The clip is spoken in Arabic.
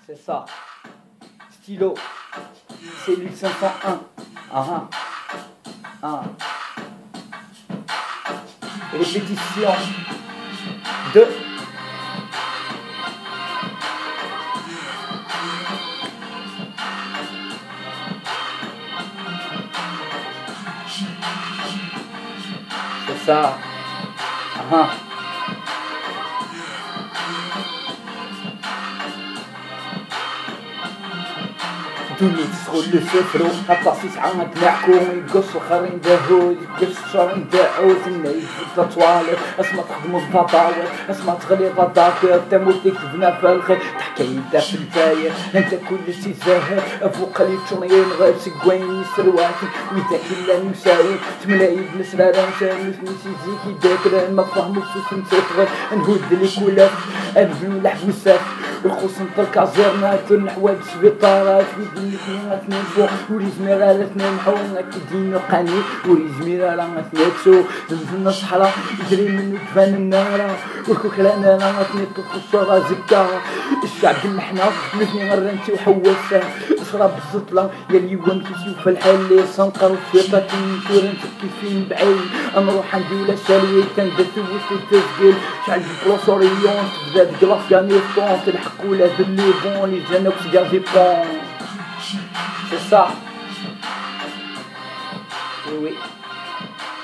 C'est ça. Stylo. Cellule 501. Ah ah. Répétition. 2. C'est ça. Ah. دنيا تسخل لسفرو أطاسيس عامة معكم يقص الخرين داهو يقص الشرين داعو تنعيش في الطوالب اسمع تخدمو البطاوة اسمع تغلي غداك تموت تكتبنا في الخير تحكي يدا في الفاير انت كل شي زاهر فوق لي تشونين غير سكوين سرواتي ويدا كلا نساوي تملايب نسرارا نساوي نسي زيكي داكرا ما فهمو سوسن تغير نهود لي كولاف البنو لحبوسات الخوص نطلق عزيرنا كل نحوال سبيطارات الاثنين اثنين فوق وريزمير على اثنين حولنا كدين قاني وريزمير على اثنين تسو زمزمنا الصحراء يجري منو تبان النار والكوكرانا راه اثنين الصورة زكا الشعب المحنا الاثنين غرنتي وحواسه شرب الزطلة يا اليوم كيسيو في الحل سنقر وفيطة كينتورا نسكي فين بعيد نروح عندي ولا شالوي تندث وتسجل شعل البروسوريون تبدا تقلف كاني طون تلحق ولا باللي بون لي جانا وتجازي بون. C'est ça. Oui, oui.